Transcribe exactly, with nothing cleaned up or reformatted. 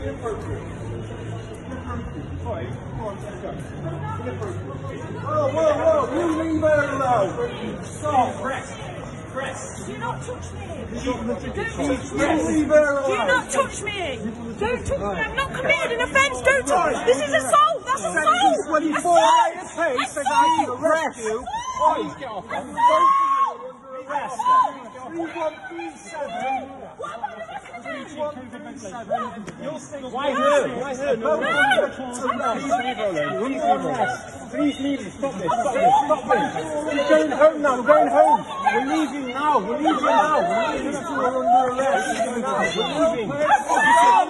Inappropriate. Right, come on, let's go. Inappropriate. Whoa, whoa, whoa, you leave her alone. Stop. Press. Press. Do not touch me. Don't touch me. leave her alone. Do not touch me. Don't touch me. I'm not committed an offence. Don't touch me. This is assault. That's assault. twenty-four hours pace says I can arrest you. Please get off. Both of you are under arrest. three one three seven. three one three seven. Why her? Why her? No. Please leave arrest. Please leave me. Stop this. Stop this. Stop this. We're going home now. We're going home. We're leaving now. We're leaving now. We're leaving. We're under arrest. We're leaving.